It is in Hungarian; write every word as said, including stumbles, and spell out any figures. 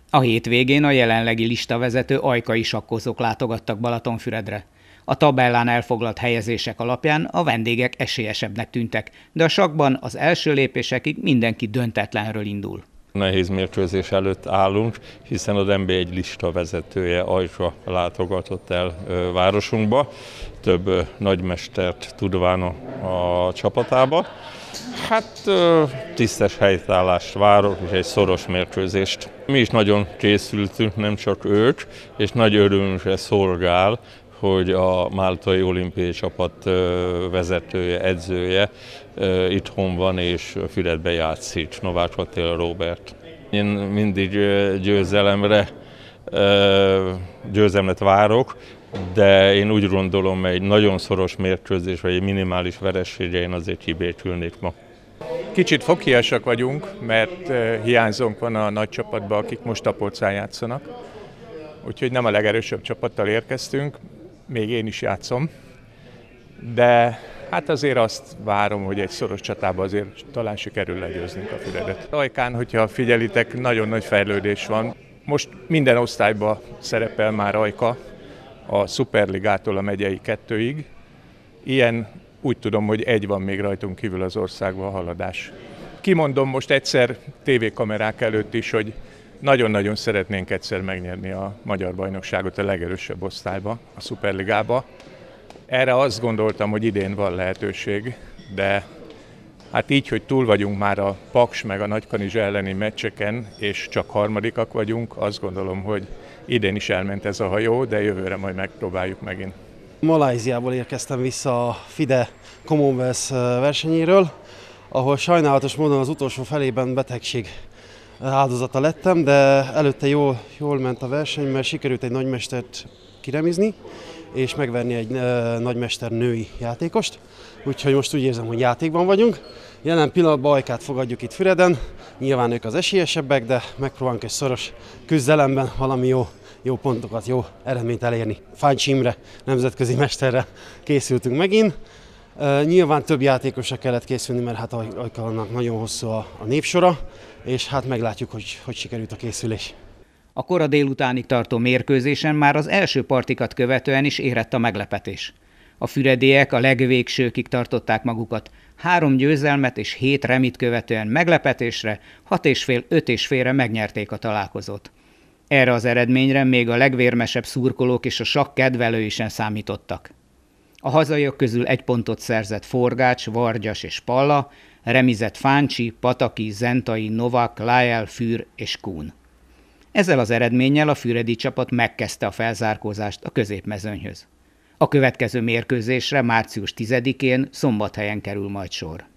A hétvégén a jelenlegi listavezető ajkai sakkozók látogattak Balatonfüredre. A tabellán elfoglalt helyezések alapján a vendégek esélyesebbnek tűntek, de a sakkban az első lépésekig mindenki döntetlenről indul. Nehéz mérkőzés előtt állunk, hiszen az en bé egy lista vezetője Ajka látogatott el ö, városunkba, több ö, nagymestert tudván a, a csapatába. Hát ö, tisztes helytállást várok, és egy szoros mérkőzést. Mi is nagyon készültünk, nem csak ők, és nagy örömünkre szolgál, hogy a máltai olimpiai csapat vezetője, edzője itthon van és Füredbe játszik, Novák Attila Róbert. Én mindig győzelemre, győzelmet várok, de én úgy gondolom, egy nagyon szoros mérkőzés, vagy egy minimális veresége én azért kibékülnék ma. Kicsit foghiasak vagyunk, mert hiányzónk van a nagy csapatban, akik most Tapolcán játszanak. Úgyhogy nem a legerősebb csapattal érkeztünk, még én is játszom, de hát azért azt várom, hogy egy szoros csatában azért talán sikerül legyőznünk a Füredet. Ajkán, hogyha figyelitek, nagyon nagy fejlődés van. Most minden osztályban szerepel már Ajka, a szuperligától a megyei kettőig. Ilyen úgy tudom, hogy egy van még rajtunk kívül az országban a haladás. Kimondom most egyszer tévékamerák előtt is, hogy nagyon-nagyon szeretnénk egyszer megnyerni a magyar bajnokságot a legerősebb osztályba, a szuperligába. Erre azt gondoltam, hogy idén van lehetőség, de hát így, hogy túl vagyunk már a Paks meg a Nagykanizsa elleni meccseken, és csak harmadikak vagyunk, azt gondolom, hogy idén is elment ez a hajó, de jövőre majd megpróbáljuk megint. Malajziából érkeztem vissza a FIDE Commonwealth versenyéről, ahol sajnálatos módon az utolsó felében betegség áldozata lettem, de előtte jól, jól ment a verseny, mert sikerült egy nagymestert kiremizni, és megverni egy e, nagymester női játékost. Úgyhogy most úgy érzem, hogy játékban vagyunk. Jelen pillanatban Ajkát fogadjuk itt Füreden. Nyilván ők az esélyesebbek, de megpróbálunk egy szoros küzdelemben valami jó, jó pontokat, jó eredményt elérni. Fáncsi Imre nemzetközi mesterre készültünk megint. E, nyilván több játékosra kellett készülni, mert hát Ajkának nagyon hosszú a, a névsora, és hát meglátjuk, hogy, hogy sikerült a készülés. A kora délutánig tartó mérkőzésen már az első partikat követően is érett a meglepetés. A fürediek a legvégsőkig tartották magukat, három győzelmet és hét remit követően meglepetésre, hat és fél, öt és félre megnyerték a találkozót. Erre az eredményre még a legvérmesebb szurkolók és a sakk kedvelői sem számítottak. A hazaiak közül egy pontot szerzett Forgács, Vargyas és Palla, remizett Fáncsi, Pataki, Zentai, Novak, Lájel, Fűr és Kun. Ezzel az eredménnyel a füredi csapat megkezdte a felzárkózást a középmezőnyhöz. A következő mérkőzésre március tizedikén Szombathelyen kerül majd sor.